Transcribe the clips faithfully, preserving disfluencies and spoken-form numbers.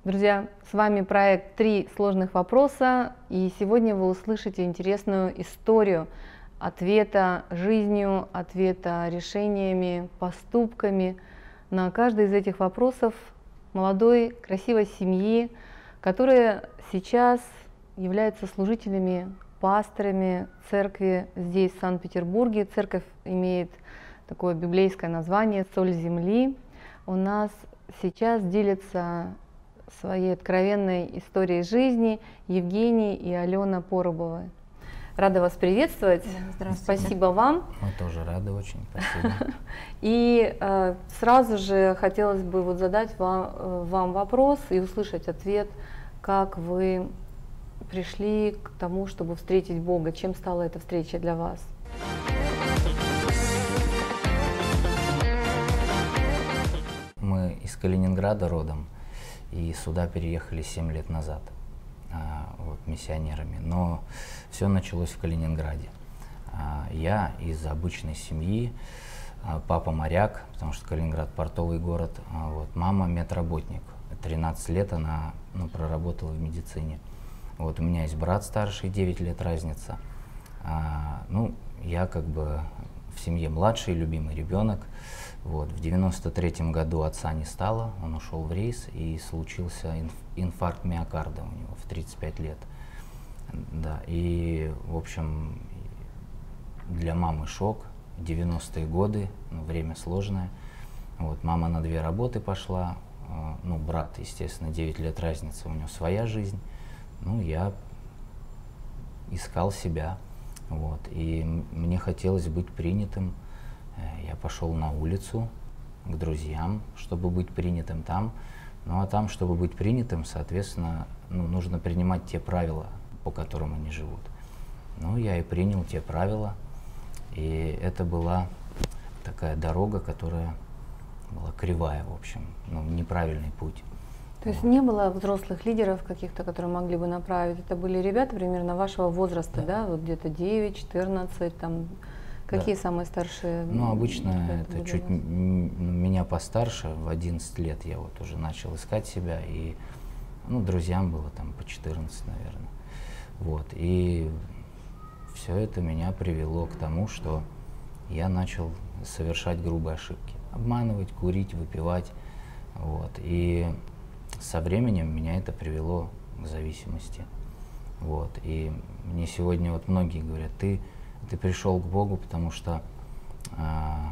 Друзья, с вами проект «Три сложных вопроса», и сегодня вы услышите интересную историю ответа жизнью, ответа решениями, поступками на каждый из этих вопросов молодой, красивой семьи, которые сейчас являются служителями, пасторами церкви здесь, в Санкт-Петербурге. Церковь имеет такое библейское название «Соль земли». У нас сейчас делится своей откровенной историей жизни Евгений и Алена Поробовы. Рада вас приветствовать. Здравствуйте. Спасибо вам. Мы тоже рады очень, спасибо. И э, сразу же хотелось бы вот задать вам, э, вам вопрос и услышать ответ, как вы пришли к тому, чтобы встретить Бога, чем стала эта встреча для вас? Мы из Калининграда родом, и сюда переехали семь лет назад, а, вот, миссионерами. Но все началось в Калининграде. А, я из обычной семьи, а, папа моряк, потому что Калининград портовый город, а, вот, мама медработник. тринадцать лет она ну, проработала в медицине. Вот, у меня есть брат старший, девять лет разница. А, ну, я как бы в семье младший, любимый ребенок. Вот, в девяносто третьем году отца не стало, он ушел в рейс, и случился инф инфаркт миокарда у него в тридцать пять лет. Да, и, в общем, для мамы шок, девяностые годы, ну, время сложное. Вот, мама на две работы пошла, э, ну, брат, естественно, девять лет разница, у него своя жизнь. Ну, я искал себя, вот, и мне хотелось быть принятым. Я пошел на улицу к друзьям, чтобы быть принятым там. Ну а там, чтобы быть принятым, соответственно, ну, нужно принимать те правила, по которым они живут. Ну, я и принял те правила, и это была такая дорога, которая была кривая, в общем, ну, неправильный путь. То есть не было взрослых лидеров каких-то, которые могли бы направить? Это были ребята примерно вашего возраста, да, да? Вот где-то девять, четырнадцать, там. Какие да. самые старшие? Ну, обычно это, это чуть меня постарше, в одиннадцать лет я вот уже начал искать себя, и ну, друзьям было там по четырнадцать, наверное. Вот, и все это меня привело к тому, что я начал совершать грубые ошибки. Обманывать, курить, выпивать. Вот, и со временем меня это привело к зависимости. Вот, и мне сегодня вот многие говорят, ты Ты пришел к Богу, потому что а,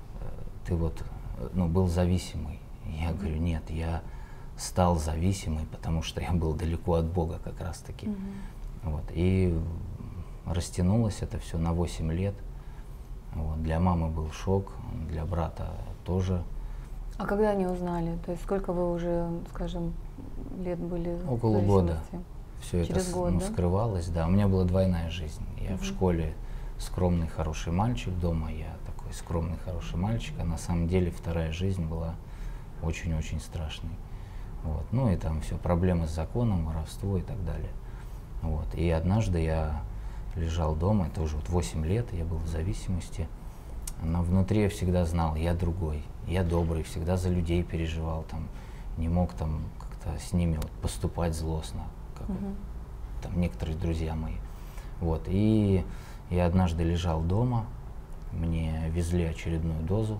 ты вот, ну, был зависимый. Я говорю, нет, я стал зависимый, потому что я был далеко от Бога как раз-таки. Mm-hmm. Вот, и растянулось это все на восемь лет. Вот, для мамы был шок, для брата тоже. А когда они узнали? То есть сколько вы уже, скажем, лет были? Около года. Все Через это год, ну, да? скрывалось. Да, у меня была двойная жизнь. Я Mm-hmm. в школе скромный, хороший мальчик, дома я такой скромный, хороший мальчик, а на самом деле вторая жизнь была очень-очень страшной. Вот. Ну и там все, проблемы с законом, воровство и так далее. Вот. И однажды я лежал дома, это уже вот восемь лет, я был в зависимости, но внутри я всегда знал, я другой, я добрый, всегда за людей переживал, там, не мог там как-то с ними вот поступать злостно, как uh-huh. вот, там некоторые друзья мои. Вот. И я однажды лежал дома, мне везли очередную дозу,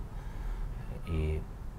и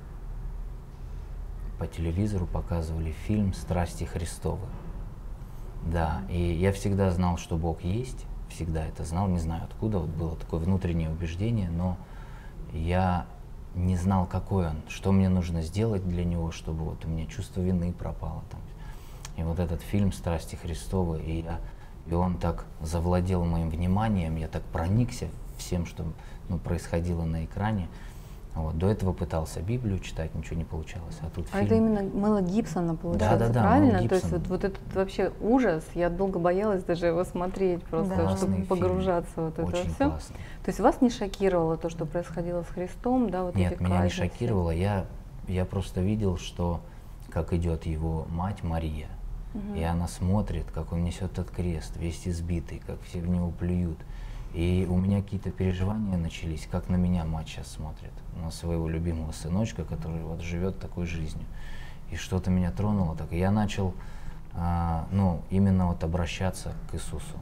по телевизору показывали фильм «Страсти Христовы». Да, и я всегда знал, что Бог есть, всегда это знал, не знаю откуда, вот было такое внутреннее убеждение, но я не знал, какой он, что мне нужно сделать для него, чтобы вот у меня чувство вины пропало там. И вот этот фильм «Страсти Христовы», и я И он так завладел моим вниманием, я так проникся всем, что ну, происходило на экране. Вот. До этого пытался Библию читать, ничего не получалось. А, тут а фильм... это именно Мэла Гибсона, получается, да, да, да, правильно? Мэл То есть Гибсон. вот, вот этот вообще ужас, я долго боялась даже его смотреть, просто, да. чтобы Классный погружаться фильм. в вот Очень это все. классный. То есть вас не шокировало то, что происходило с Христом, да, вот Нет, эти меня казни не шокировало. Я, я просто видел, что как идет его мать Мария. Угу. И она смотрит, как он несет этот крест, весь избитый, как все в него плюют. И у меня какие-то переживания начались, как на меня мать сейчас смотрит, на своего любимого сыночка, который вот живет такой жизнью. и что-то меня тронуло. Так я начал, а, ну, именно вот обращаться к Иисусу.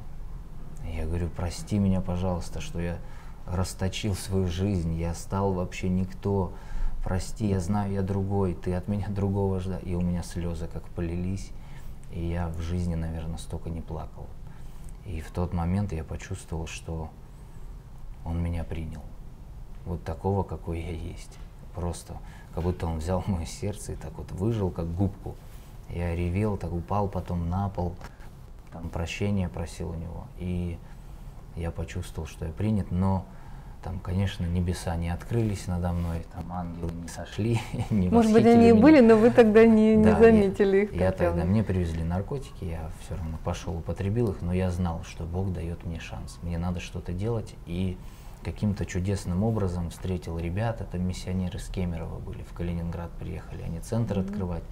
Я говорю, прости меня, пожалуйста, что я расточил свою жизнь, я стал вообще никто. Прости, я знаю, я другой, ты от меня другого ждал. И у меня слезы как полились, и я в жизни, наверное, столько не плакал. И в тот момент я почувствовал, что Он меня принял. Вот такого, какой я есть. Просто как будто Он взял мое сердце и так вот выжил, как губку. Я ревел, так упал потом на пол, там прощения просил у Него. И я почувствовал, что я принят, но там, конечно, небеса не открылись надо мной, там ангелы не сошли, не Может быть, они и были, но вы тогда не, не да, заметили я, их. Я тогда, мне привезли наркотики, я все равно пошел, употребил их, но я знал, что Бог дает мне шанс. Мне надо что-то делать, и каким-то чудесным образом встретил ребят, это миссионеры с Кемерово были, в Калининград приехали, они центр mm-hmm. открывать.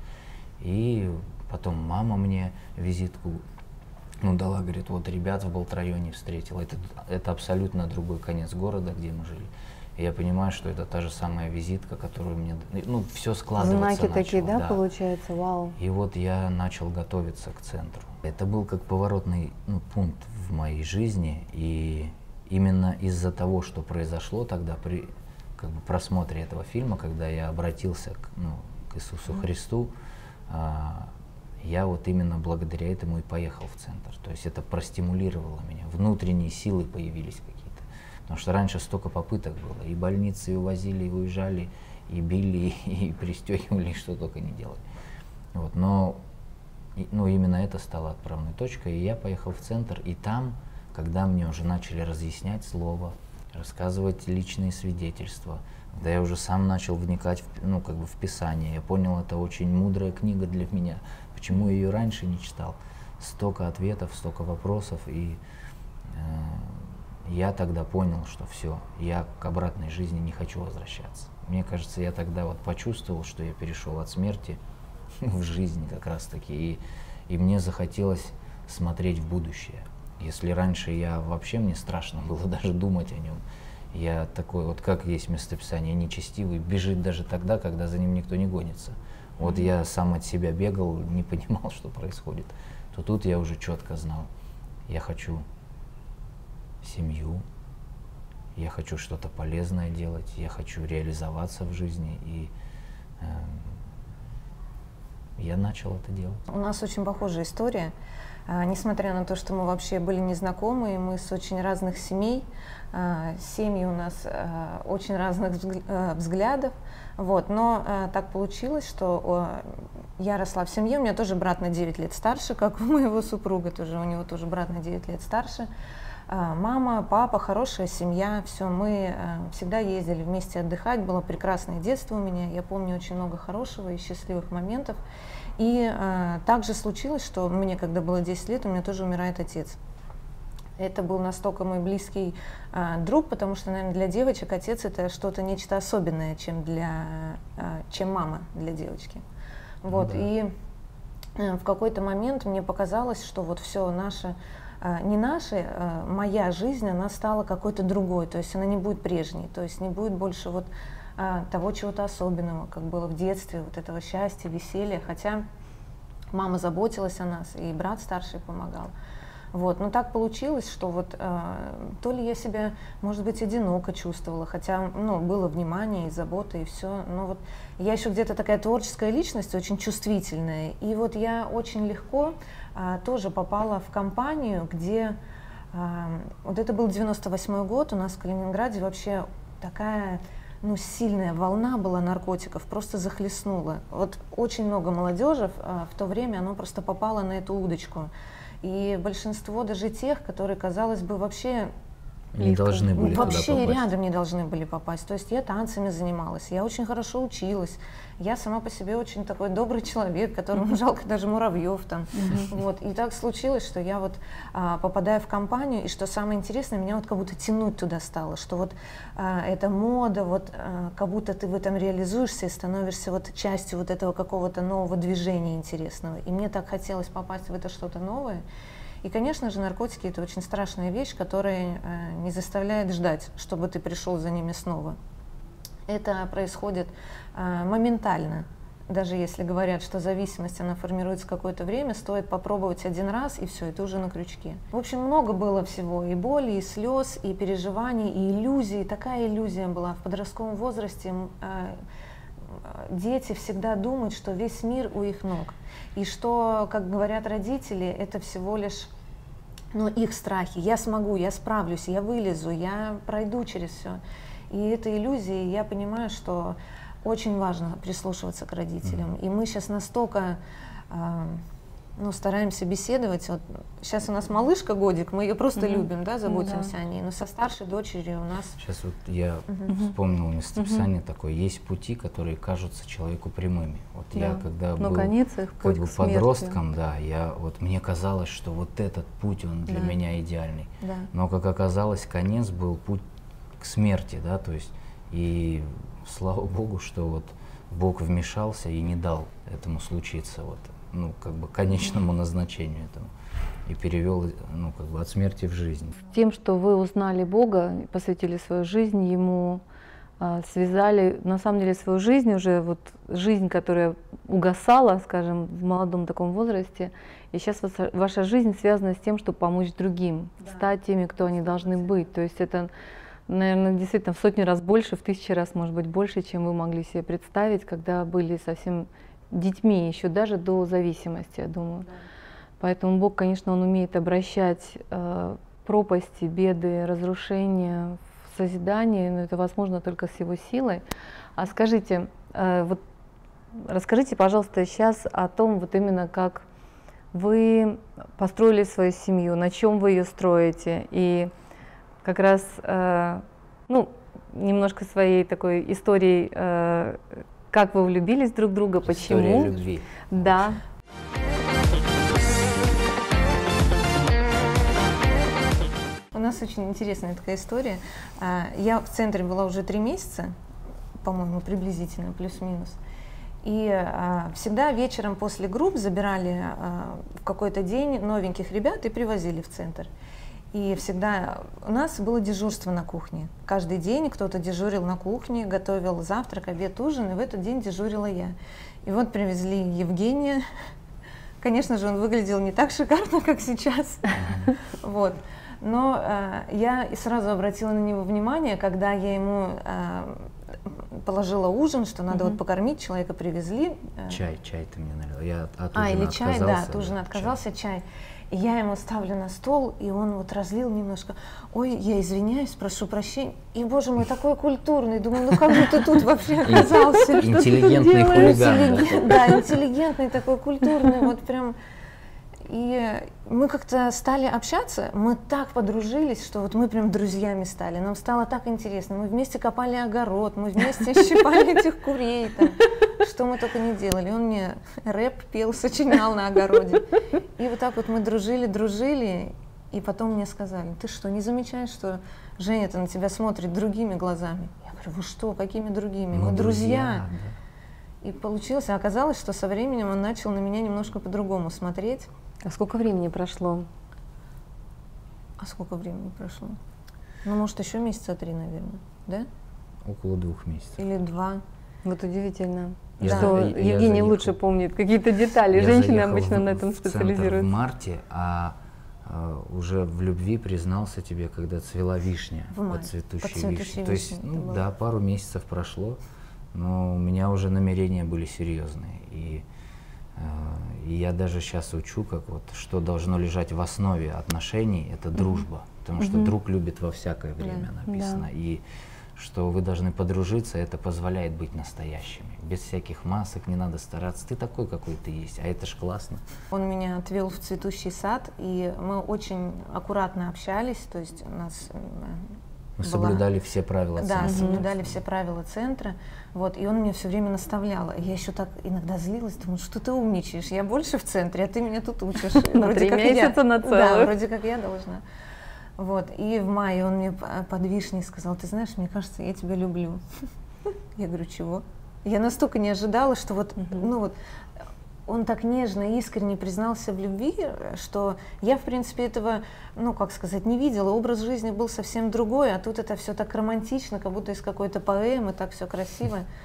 И потом мама мне визитку ну, дала, говорит, вот ребят в Болт-районе встретила. Это, это абсолютно другой конец города, где мы жили. И я понимаю, что это та же самая визитка, которую мне... Ну, все складывается. Знаки начало, такие, да, да, получается? Вау. И вот я начал готовиться к центру. Это был как поворотный ну, пункт в моей жизни. И именно из-за того, что произошло тогда при как бы, просмотре этого фильма, когда я обратился к, ну, к Иисусу mm-hmm. Христу, а, я вот именно благодаря этому и поехал в центр. То есть это простимулировало меня, внутренние силы появились какие-то. Потому что раньше столько попыток было, и больницы и увозили, и уезжали, и били, и пристегивали, и что только не делали. Вот. Но ну, именно это стало отправной точкой, и я поехал в центр, и там, когда мне уже начали разъяснять слово, рассказывать личные свидетельства, когда я уже сам начал вникать в, ну, как бы в Писание, я понял, это очень мудрая книга для меня. Почему я ее раньше не читал? Столько ответов, столько вопросов, и э, я тогда понял, что все, я к обратной жизни не хочу возвращаться. Мне кажется, я тогда вот почувствовал, что я перешел от смерти в жизнь как раз таки, и, и мне захотелось смотреть в будущее. Если раньше я вообще, мне страшно было даже думать о нем, я такой, вот как есть местописание, нечестивый, бежит даже тогда, когда за ним никто не гонится. Вот mm-hmm. я сам от себя бегал, не понимал, что происходит. То тут я уже четко знал, я хочу семью, я хочу что-то полезное делать, я хочу реализоваться в жизни, и э, я начал это делать. У нас очень похожая история. А, несмотря на то, что мы вообще были незнакомы, мы с очень разных семей, а, семьи у нас а, очень разных взглядов, вот, но а, так получилось, что о, я росла в семье, у меня тоже брат на девять лет старше, как у моего супруга, тоже, у него тоже брат на девять лет старше. А, мама, папа, хорошая семья, все, мы а, всегда ездили вместе отдыхать, было прекрасное детство у меня, я помню очень много хорошего и счастливых моментов. И а, также случилось, что мне, когда было десять лет, у меня тоже умирает отец. Это был настолько мой близкий а, друг, потому что, наверное, для девочек отец это что-то нечто особенное, чем, для, а, чем мама для девочки. Вот, да. И а, в какой-то момент мне показалось, что вот все наше, а, не наше, а, моя жизнь, она стала какой-то другой, то есть она не будет прежней, то есть не будет больше вот а, того чего-то особенного, как было в детстве, вот этого счастья, веселья, хотя мама заботилась о нас, и брат старший помогал. Вот. Но так получилось, что вот э, то ли я себя, может быть, одиноко чувствовала, хотя ну, было внимание и забота, и все. Но вот я еще где-то такая творческая личность, очень чувствительная. И вот я очень легко э, тоже попала в компанию, где... Э, вот это был девяносто восьмой год, у нас в Калининграде вообще такая... ну, сильная волна была наркотиков, просто захлестнула. Вот очень много молодежи а, в то время, оно просто попало на эту удочку. И большинство даже тех, которые, казалось бы, вообще... Не должны были вообще туда попасть. Рядом не должны были попасть. То есть я танцами занималась, я очень хорошо училась. Я сама по себе очень такой добрый человек, которому жалко даже муравьев там. Вот. И так случилось, что я вот а, попадаю в компанию, и что самое интересное, меня вот как будто тянуть туда стало, что вот а, эта мода, вот а, как будто ты в этом реализуешься и становишься вот частью вот этого какого-то нового движения интересного. И мне так хотелось попасть в это что-то новое. И, конечно же, наркотики – это очень страшная вещь, которая э, не заставляет ждать, чтобы ты пришел за ними снова. Это происходит э, моментально. даже если говорят, что зависимость, она формируется какое-то время, стоит попробовать один раз, и все, и ты уже на крючке. В общем, много было всего, и боли, и слез, и переживаний, и иллюзий. Такая иллюзия была. В подростковом возрасте э, дети всегда думают, что весь мир у их ног. И что, как говорят родители, это всего лишь, ну, их страхи. Я смогу, я справлюсь, я вылезу, я пройду через все. И это иллюзии, я понимаю, что очень важно прислушиваться к родителям. И мы сейчас настолько э, ну, стараемся беседовать. Вот сейчас у нас малышка годик, мы ее просто mm-hmm. любим, да, заботимся mm-hmm. о ней. Но со старшей дочерью у нас... Сейчас вот я mm-hmm. вспомнил местописание mm-hmm. такое. Есть пути, которые кажутся человеку прямыми. Вот да. я когда Но был конец их как бы подростком, смерти. да, я, вот, мне казалось, что вот этот путь, он для да. меня идеальный. Да. Но, как оказалось, конец был путь к смерти, да, то есть, и слава Богу, что вот Бог вмешался и не дал этому случиться, вот, ну, как бы, конечному назначению этому, и перевел, ну, как бы, от смерти в жизнь. Тем, что вы узнали Бога, посвятили свою жизнь Ему, связали, на самом деле, свою жизнь уже, вот, жизнь, которая угасала, скажем, в молодом таком возрасте, и сейчас ваша жизнь связана с тем, чтобы помочь другим, да. стать теми, кто они должны быть, то есть это, наверное, действительно в сотни раз больше, в тысячи раз, может быть, больше, чем вы могли себе представить, когда были совсем детьми, еще даже до зависимости, я думаю. Да. Поэтому Бог, конечно, Он умеет обращать э, пропасти, беды, разрушения в созидание, но это возможно только с Его силой. А скажите, э, вот расскажите, пожалуйста, сейчас о том, вот именно как вы построили свою семью, на чем вы ее строите, и как раз, э, ну, немножко своей такой историей, э, как вы влюбились друг в друга, почему. История любви. Да. У нас очень интересная такая история. Я в центре была уже три месяца, по-моему, приблизительно, плюс-минус. И а, всегда вечером после групп забирали а, в какой-то день новеньких ребят и привозили в центр. И всегда у нас было дежурство на кухне. Каждый день кто-то дежурил на кухне, готовил завтрак, обед, ужин, и в этот день дежурила я. И вот привезли Евгения. Конечно же, он выглядел не так шикарно, как сейчас. Вот. Но э, я сразу обратила на него внимание, когда я ему э, положила ужин, что надо mm-hmm. вот покормить, человека привезли. Чай, чай ты мне налила. Я от а, или чай, да, от да, ужина отказался, чай. чай. И я ему ставлю на стол, и он вот разлил немножко. Ой, я извиняюсь, прошу прощения. И, боже мой, такой культурный. Думаю, ну как же ты тут вообще оказался? Интеллигентный хулиган. Да, интеллигентный такой, культурный, вот прям... И мы как-то стали общаться, мы так подружились, что вот мы прям друзьями стали. Нам стало так интересно. Мы вместе копали огород, мы вместе щипали этих курей, там, что мы только не делали. Он мне рэп пел, сочинял на огороде. И вот так вот мы дружили, дружили. И потом мне сказали: ты что, не замечаешь, что Женя-то на тебя смотрит другими глазами? Я говорю: вы что, какими другими? Мы, мы друзья. друзья да. И получилось, а оказалось, что со временем он начал на меня немножко по-другому смотреть. А сколько времени прошло? А сколько времени прошло? Ну, может, еще месяца три, наверное, да? Около двух месяцев. Или два. Вот удивительно, я, что я, я Евгений заехал, лучше помнит какие-то детали. Я Женщины обычно в, на этом в специализируются. В марте, а, а уже в любви признался тебе, когда цвела вишня, под цветущей вишней. То есть, ну, да, пару месяцев прошло, но у меня уже намерения были серьезные. И И я даже сейчас учу, как вот, что должно лежать в основе отношений, это дружба. Mm-hmm. Потому что mm-hmm. друг любит во всякое время, yeah. написано. Yeah. И что вы должны подружиться, это позволяет быть настоящими. Без всяких масок, не надо стараться. Ты такой, какой ты есть, а это ж классно. Он меня отвел в цветущий сад, и мы очень аккуратно общались. То есть у нас Мы была... соблюдали все правила центра. Да, соблюдали все правила центра. Вот, и он меня все время наставлял. Я еще так иногда злилась, думаю, что ты умничаешь, я больше в центре, а ты меня тут учишь. На три месяца на целых. Да, вроде как я должна. Вот, и в мае он мне под вишней сказал: ты знаешь, мне кажется, я тебя люблю. Я говорю: чего? Я настолько не ожидала, что вот, ну вот, он так нежно, искренне признался в любви, что я, в принципе, этого, ну, как сказать, не видела. Образ жизни был совсем другой, а тут это все так романтично, как будто из какой-то поэмы, так все красиво.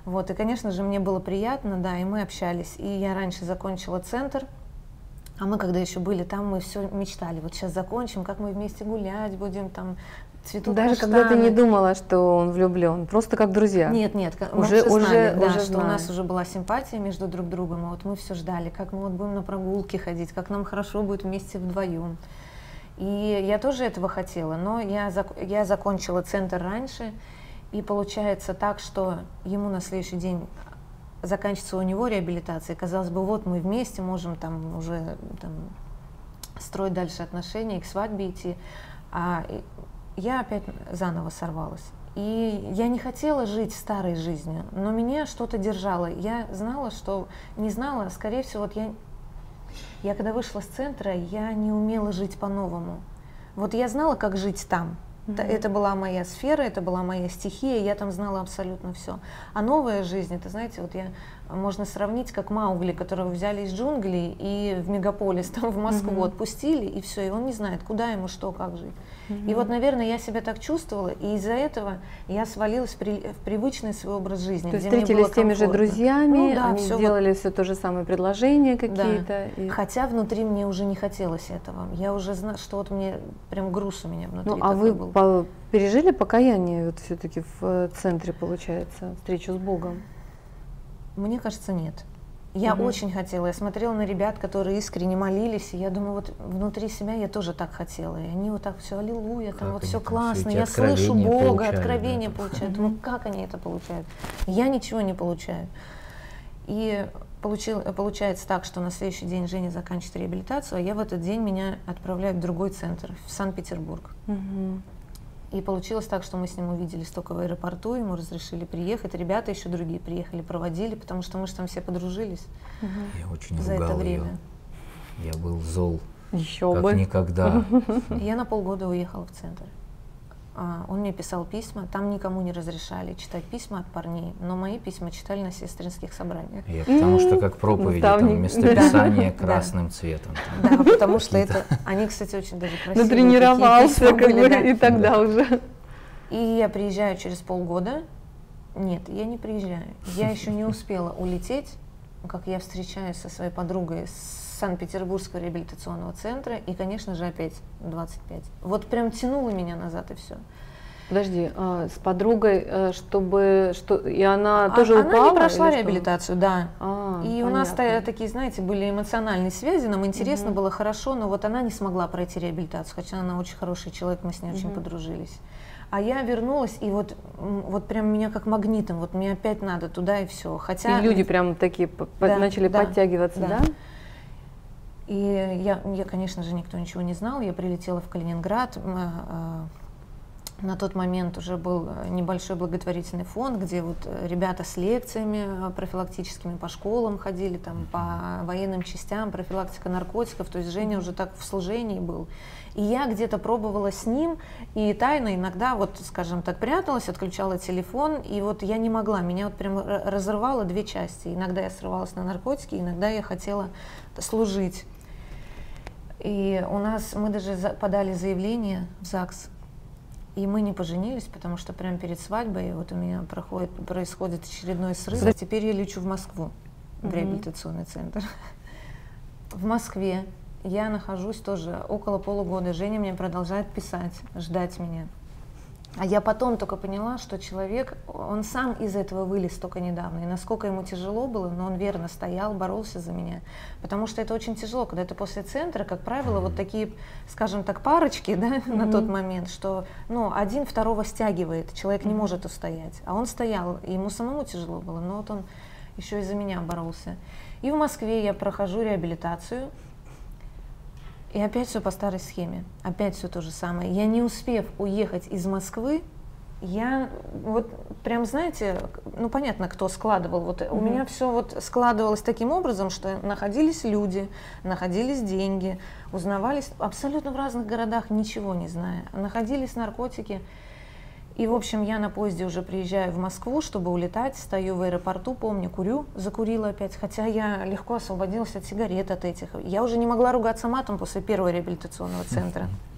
Вот, и, конечно же, мне было приятно, да, и мы общались. И я раньше закончила центр, а мы, когда еще были там, мы все мечтали, вот сейчас закончим, как мы вместе гулять будем, там, цветут Даже каштаны. когда ты не думала, что он влюблен, просто как друзья. Нет, нет, мы уже, уже знали, уже, да, уже что знали. у нас уже была симпатия между друг другом, и вот мы все ждали, как мы вот будем на прогулки ходить, как нам хорошо будет вместе вдвоем. И я тоже этого хотела, но я, зак я закончила центр раньше, и получается так, что ему на следующий день заканчивается у него реабилитация. Казалось бы, вот мы вместе можем там уже там, строить дальше отношения, и к свадьбе идти. А я опять заново сорвалась. И я не хотела жить старой жизнью, но меня что-то держало. Я знала, что... Не знала, скорее всего, вот я... Я когда вышла с центра, я не умела жить по-новому. Вот я знала, как жить там. Mm-hmm. Это была моя сфера, это была моя стихия, я там знала абсолютно все. А новая жизнь, это, знаете, вот я, можно сравнить как Маугли, которого взяли из джунглей и в мегаполис, там в Москву mm-hmm. отпустили, и все, и он не знает, куда ему, что, как жить. Mm-hmm. И вот, наверное, я себя так чувствовала, и из-за этого я свалилась в, при, в привычный свой образ жизни. То есть встретились с теми же друзьями, ну, да, они делали вот... все то же самое, предложения какие-то. Да. И... Хотя внутри мне уже не хотелось этого. Я уже знала, что вот мне прям груз у меня внутри. Ну, а вы был. По пережили покаяние вот все-таки в центре, получается, встречу с Богом? Мне кажется, нет. Я угу. очень хотела, я смотрела на ребят, которые искренне молились, и я думаю, вот внутри себя я тоже так хотела, и они вот так все аллилуйя, там вот все классно, я слышу Бога, откровения да. получают, думаю, как они это получают? Я ничего не получаю. И получил, получается так, что на следующий день Женя заканчивает реабилитацию, а я в этот день меня отправляют в другой центр, в Санкт-Петербург. Угу. И получилось так, что мы с ним увиделись только в аэропорту, ему разрешили приехать, ребята еще другие приехали, проводили, потому что мы же там все подружились. Угу. Я очень за ругал это время. Ее. Я был зол, еще как бы. никогда. Я на полгода уехала в центр. Он мне писал письма, там никому не разрешали читать письма от парней, но мои письма читали на сестринских собраниях. Я, потому что как проповеди, там местописание красным цветом. Да, потому что это, они, кстати, очень даже красивые. Натренировался, как бы, и тогда уже. И я приезжаю через полгода. Нет, я не приезжаю. Я еще не успела улететь, как я встречаюсь со своей подругой с Санкт-Петербургского реабилитационного центра, и, конечно же, опять двадцать пять. Вот прям тянуло меня назад, и все. Подожди, а, с подругой, чтобы, что, и она а, тоже она упала? Она не прошла реабилитацию, да. А, и понятно. У нас такие, знаете, были эмоциональные связи, нам интересно угу. было, хорошо, но вот она не смогла пройти реабилитацию, хотя она очень хороший человек, мы с ней угу. очень подружились. А я вернулась, и вот, вот прям меня как магнитом, вот мне опять надо туда, и все. Хотя... И люди прям такие да, начали да, подтягиваться, да? да? И я, я, конечно же, никто ничего не знал. Я прилетела в Калининград. На тот момент уже был небольшой благотворительный фонд, где вот ребята с лекциями профилактическими по школам ходили, там, по военным частям, профилактика наркотиков. То есть Женя уже так в служении был. И я где-то пробовала с ним, и тайно иногда, вот, скажем так, пряталась, отключала телефон, и вот я не могла, меня вот прям разрывало две части. Иногда я срывалась на наркотики, иногда я хотела служить. И у нас, мы даже подали заявление в ЗАГС, и мы не поженились, потому что прямо перед свадьбой вот у меня проходит, происходит очередной срыв. А теперь я лечу в Москву, в реабилитационный центр. В Москве я нахожусь тоже около полугода, Женя мне продолжает писать, ждать меня. А я потом только поняла, что человек, он сам из этого вылез только недавно, и насколько ему тяжело было, но он верно стоял, боролся за меня. Потому что это очень тяжело, когда ты после центра, как правило, вот такие, скажем так, парочки, да, mm-hmm. на тот момент, что, ну, один второго стягивает, человек mm-hmm. не может устоять. А он стоял, и ему самому тяжело было, но вот он еще и за меня боролся. И в Москве я прохожу реабилитацию. И опять все по старой схеме, опять все то же самое. Я не успев уехать из Москвы, я вот прям, знаете, ну понятно, кто складывал. Вот mm-hmm. у меня все вот складывалось таким образом, что находились люди, находились деньги, узнавались абсолютно в разных городах, ничего не зная, находились наркотики. И, в общем, я на поезде уже приезжаю в Москву, чтобы улетать, стою в аэропорту, помню, курю, закурила опять, хотя я легко освободилась от сигарет, от этих. Я уже не могла ругаться матом после первого реабилитационного центра.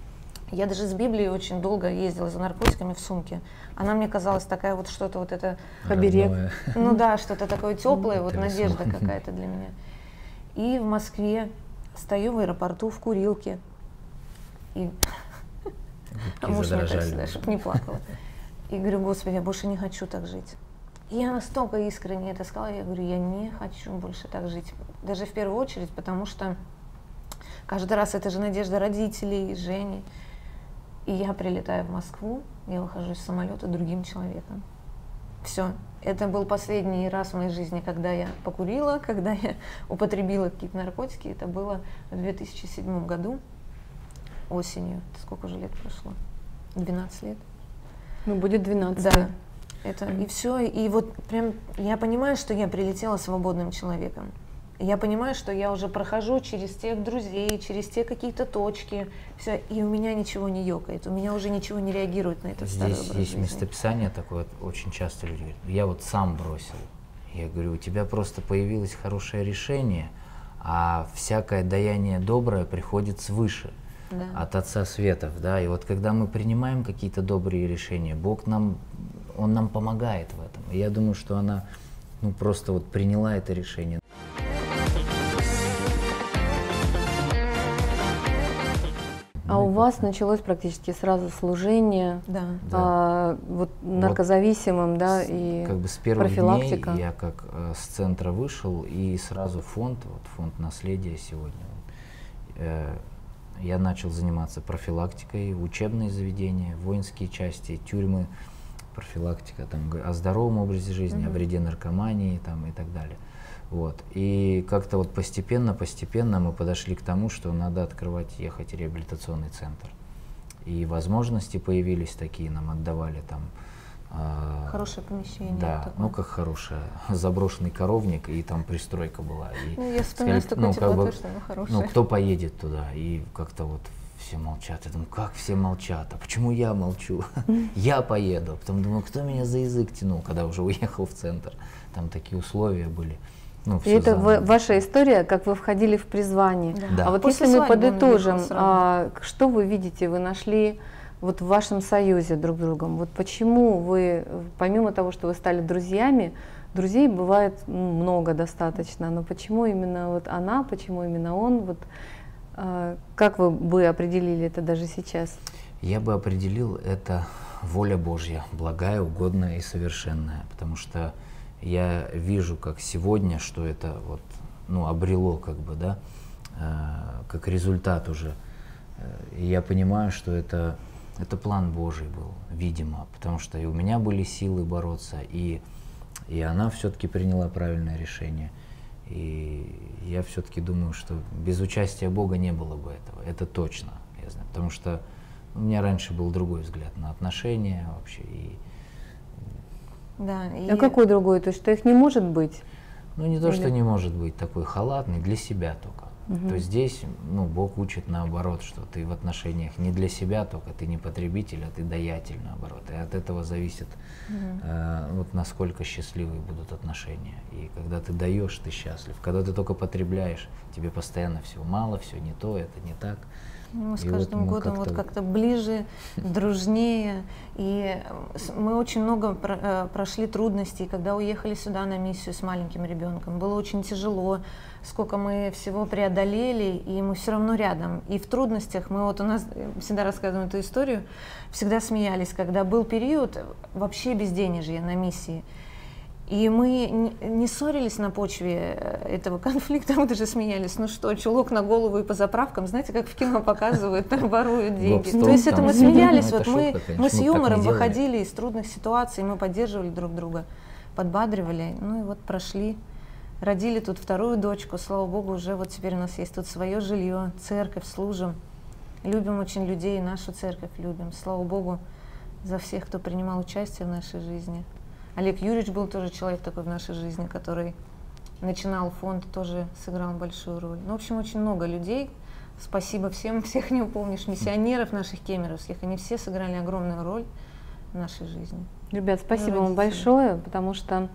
Я даже с Библией очень долго ездила за наркотиками в сумке. Она мне казалась такая вот что-то вот это... Оберег. Ну да, что-то такое теплое, вот надежда какая-то для меня. И в Москве стою в аэропорту в курилке. И муж мне так всегда, чтобы не плакала. И говорю: Господи, я больше не хочу так жить. И я настолько искренне это сказала, я говорю: я не хочу больше так жить. Даже в первую очередь, потому что каждый раз это же надежда родителей, Жени. И я прилетаю в Москву, я выхожу из самолета другим человеком. Все. Это был последний раз в моей жизни, когда я покурила, когда я употребила какие-то наркотики. Это было в две тысячи седьмом году, осенью. Сколько уже лет прошло? двенадцать лет. Ну, будет двенадцать. Да. Это, и все. И вот прям я понимаю, что я прилетела свободным человеком. Я понимаю, что я уже прохожу через тех друзей, через те какие-то точки, все, и у меня ничего не ёкает, у меня уже ничего не реагирует на это. Здесь есть местописание такое, очень часто люди говорят: я вот сам бросил. Я говорю: у тебя просто появилось хорошее решение, а всякое даяние доброе приходит свыше, да, от Отца Светов, да, и вот когда мы принимаем какие-то добрые решения, Бог нам, Он нам помогает в этом. И я думаю, что она, ну, просто вот приняла это решение. А у вас началось практически сразу служение, да. А, вот наркозависимым, вот, да, и как бы с первых профилактика. Дней я как э, с центра вышел, и сразу фонд, вот фонд наследия сегодня, э, я начал заниматься профилактикой, учебные заведения, воинские части, тюрьмы, профилактика там, о здоровом образе жизни, mm-hmm. о вреде наркомании там, и так далее. Вот. И как-то вот постепенно-постепенно мы подошли к тому, что надо открывать, ехать в реабилитационный центр. И возможности появились такие, нам отдавали там... Э, хорошее помещение. Да, такое. Ну как хорошее, заброшенный коровник, и там пристройка была. И, ну, я вспоминаю, что ну, как бы, что оно хорошее. Ну кто поедет туда? И как-то вот все молчат. Я думаю, как все молчат? А почему я молчу? Я поеду. Потом думаю, кто меня за язык тянул, когда уже уехал в центр? Там такие условия были. Ну, и это в, ваша история, как вы входили в призвание. Да. Да. А вот После если мы подытожим, а, что вы видите, вы нашли вот в вашем союзе друг с другом? Вот почему вы, помимо того, что вы стали друзьями, друзей бывает ну, много достаточно, но почему именно вот она, почему именно он? Вот, а, как вы бы определили это даже сейчас? Я бы определил это воля Божья, благая, угодная и совершенная, потому что я вижу, как сегодня, что это вот, ну, обрело, как бы, да, э, как результат уже. И я понимаю, что это, это план Божий был, видимо, потому что и у меня были силы бороться, и, и она все-таки приняла правильное решение. И я все-таки думаю, что без участия Бога не было бы этого, это точно, я знаю, потому что у меня раньше был другой взгляд на отношения вообще. И, Да, и... А какой другой? То есть, что их не может быть? Ну, не то, Или... что не может быть, такой халатный, для себя только. Угу. То есть здесь, ну, Бог учит наоборот, что ты в отношениях не для себя только, ты не потребитель, а ты даятель, наоборот. И от этого зависит, угу. э, вот насколько счастливые будут отношения. И когда ты даешь, ты счастлив. Когда ты только потребляешь, тебе постоянно всего мало, все не то, это не так. Мы с и каждым вот годом как-то... вот как-то ближе, дружнее. И мы очень много про- прошли трудностей, когда уехали сюда на миссию с маленьким ребенком. Было очень тяжело, сколько мы всего преодолели, и мы все равно рядом. И в трудностях мы вот у нас всегда рассказываем эту историю, всегда смеялись, когда был период вообще безденежья на миссии. И мы не ссорились на почве этого конфликта, мы даже смеялись, ну что, чулок на голову и по заправкам, знаете, как в кино показывают, там воруют деньги. То есть это мы смеялись, вот мы, мы с юмором выходили из трудных ситуаций, мы поддерживали друг друга, подбадривали, ну и вот прошли, родили тут вторую дочку, слава Богу, уже вот теперь у нас есть тут свое жилье, церковь, служим, любим очень людей, нашу церковь любим, слава Богу за всех, кто принимал участие в нашей жизни. Олег Юрьевич был тоже человек такой в нашей жизни, который начинал фонд, тоже сыграл большую роль. Ну, в общем, очень много людей. Спасибо всем, всех не упомнишь, миссионеров наших кемеровских. Они все сыграли огромную роль в нашей жизни. Ребят, спасибо вам большое, потому что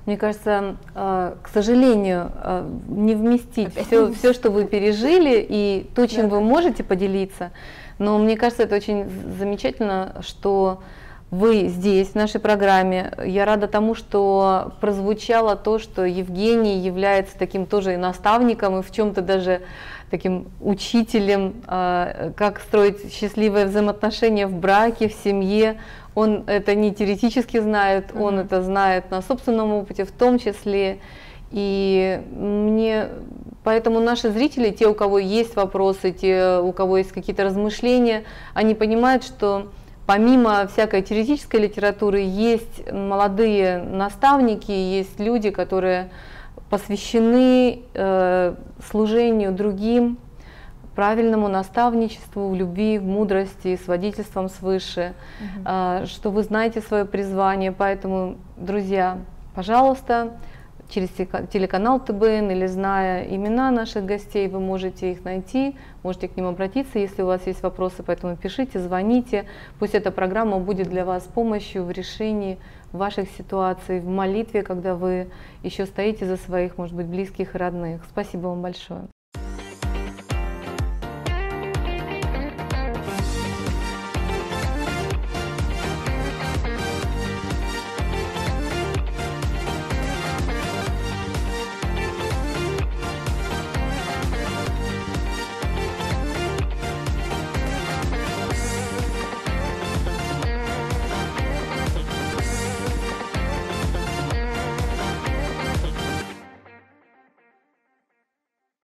Мне кажется, к сожалению, не вместить все, все, что вы пережили, и то, чем да, вы можете поделиться. Но мне кажется, это очень замечательно, что вы здесь, в нашей программе. Я рада тому, что прозвучало то, что Евгений является таким тоже и наставником, и в чем-то даже таким учителем, как строить счастливые взаимоотношения в браке, в семье. Он это не теоретически знает, mm-hmm. он это знает на собственном опыте в том числе. И мне, поэтому наши зрители, те, у кого есть вопросы, те, у кого есть какие-то размышления, они понимают, что помимо всякой теоретической литературы есть молодые наставники, есть люди, которые посвящены э, служению другим, правильному наставничеству, в любви, в мудрости, с водительством свыше, угу. э, что вы знаете свое призвание. Поэтому, друзья, пожалуйста, через телеканал Тэ Бэ Эн или зная имена наших гостей, вы можете их найти, можете к ним обратиться, если у вас есть вопросы, поэтому пишите, звоните. Пусть эта программа будет для вас помощью в решении ваших ситуаций, в молитве, когда вы еще стоите за своих, может быть, близких и родных. Спасибо вам большое.